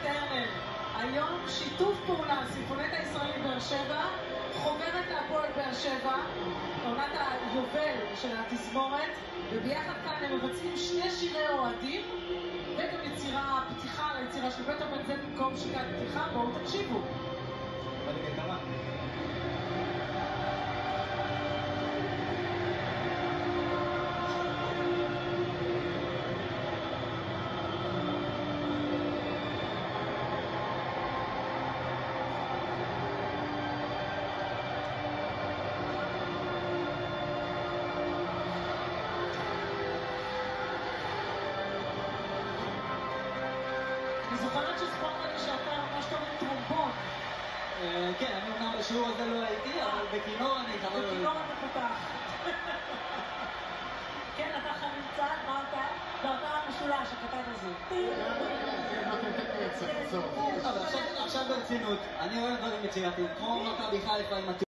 טרנר. היום שיתוף פעולה, סימפוניetta ישראלית באר שבע, חוברת להפועל באר שבע, עונת היובל של התזמורת, וביחד כאן הם מבצעים שני שירי אוהדים, וגם יצירה, פתיחה ליצירה של בית הבן זה במקום שיקת פתיחה, בואו תקשיבו. אני זוכרת שספרת לי שאתה ממש טוב עם טרומבון. כן, אני אומנם בשיעור הזה לא הייתי, אבל בכינור אני חבר... בכינור אתה פתח. כן, אתה חנמצא, מה אתה? ואתה המשולש, הקטן הזה. עכשיו ברצינות, אני אוהב דברים יצירתיים, כמו מכבי חיפה עם